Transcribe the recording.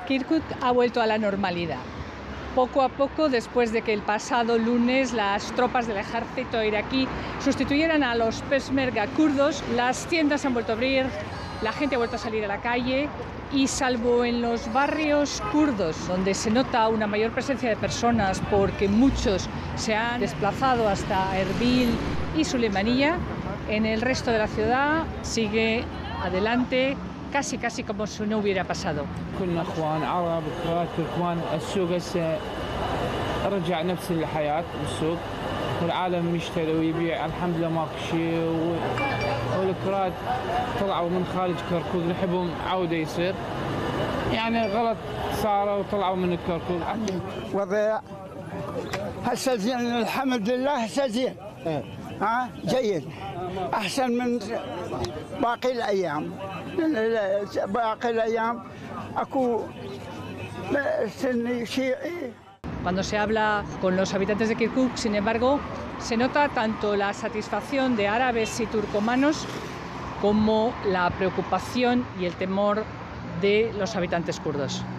Kirkuk ha vuelto a la normalidad. Poco a poco, después de que el pasado lunes las tropas del ejército iraquí sustituyeran a los peshmerga kurdos, las tiendas han vuelto a abrir, la gente ha vuelto a salir a la calle y, salvo en los barrios kurdos, donde se nota una mayor presencia de personas porque muchos se han desplazado hasta Erbil y Sulaymaniyah, en el resto de la ciudad sigue adelante casi como si no hubiera pasado. كنا اخوان عرب كرات تركمان السوق هسه رجع نفس الحياة بالسوق والعالم يشتري ويبيع الحمد لله ماكو شيء والكرات طلعوا من خارج كركوك نحبهم عودة يصير يعني غلط صاروا وطلعوا من الكركوك وضع هسه زين الحمد لله هسه زين جيد احسن من باقي الايام. باقي الايام اكو سن شيعي. Cuando se habla con los habitantes de Kirkuk, sin embargo, se nota tanto la satisfacción de árabes y turcomanos como la preocupación y el temor de los habitantes kurdos.